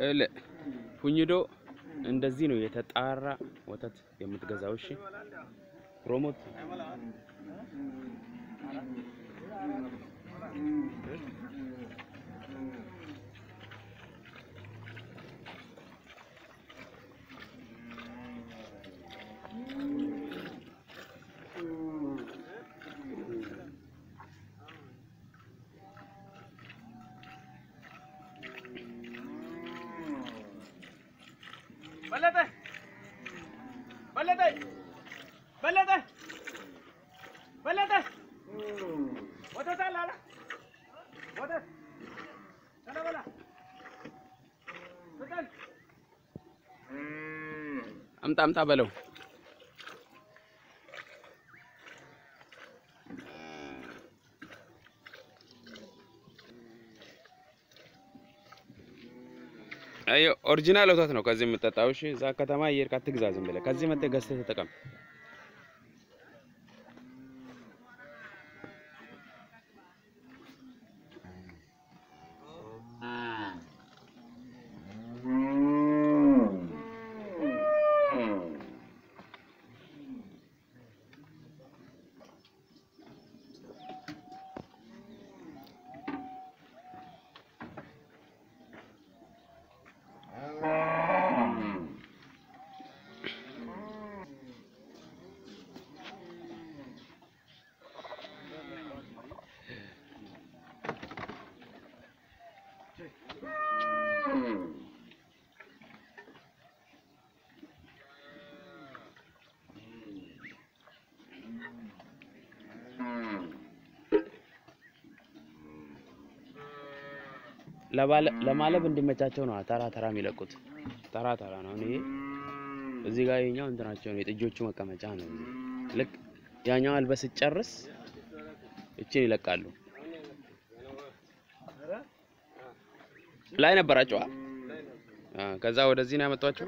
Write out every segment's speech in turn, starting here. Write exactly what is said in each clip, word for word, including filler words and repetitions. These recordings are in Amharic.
እለ ፉኝዶ እንደዚህ ነው የተጣራ ወተት የምትገዛው እሺ ፕሮሞት بلده بلده بلده بلده وده تعال لا وده انا بلا بدل امጣ امጣ በለው አይ ኦሪጂናል ወተት ነው ከዚህ የምትጠጣው እሺ እዛ ከተማ እየሄድክ አትግዛ ዝም ብለህ ከዚህ መጥተህ ገዝተህ ተጠቀም ለባለ ለማለብ እንዲመቻቸው ነው ተራ ተራ የሚለቁት ተራ ተራ ነው እኔ እዚህ ጋር የኛው እንትናቸው ነው የጥጆቹ መቀመጫ ነው ልክ ያኛው አልበስ ጨርስ እቺን ይለቃሉ ላይ ነበራቸው አ ከዛ ወደዚህ ነው ያመጣቸው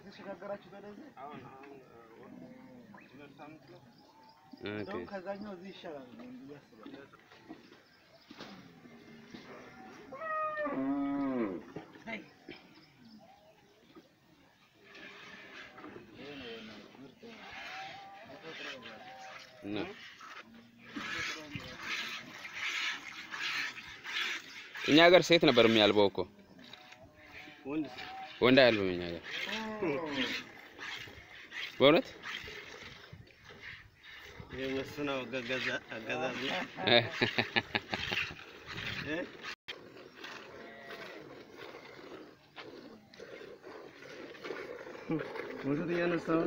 ኦኬ ከዛኛው እዚህ ይሻላል እና እኛ ሀገር ሴት ነበር የሚያልበው እኮ ወንድ ወንድ አያልበው እኛ ሀገር በእውነት የወሰነው ገገዛ አገዛዝ እ ወተት ያነሳው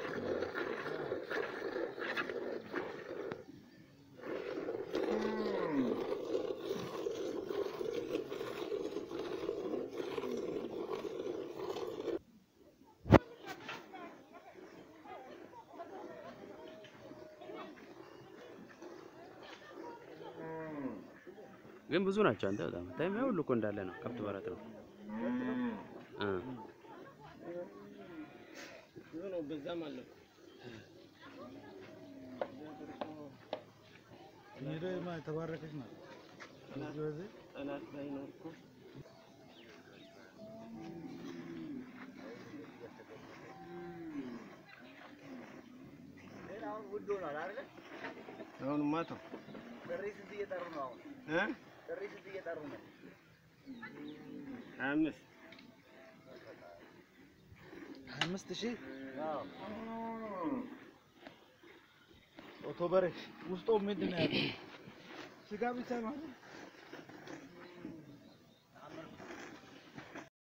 ግን ብዙ ናቸው አንተ በጣም ታይም ሁሉ እኮ እንዳለ ነው ከብት በረት ነው አ ነው በዛም አለ ይሄማ ተባረከች ነው ስለዚህ አላት ላይ ነው እኮ ሌላው ውድ ሆኗል አይደል አሁን ማታ ጥሪስ እየጠሩ ነው አሁን እ ጥሪስ እየጠሩ ነው አምስት አምስት ሺህ አዎ ኦቶበሬ ውስጡ ምንድነው ያለው ስጋ ብቻ ነው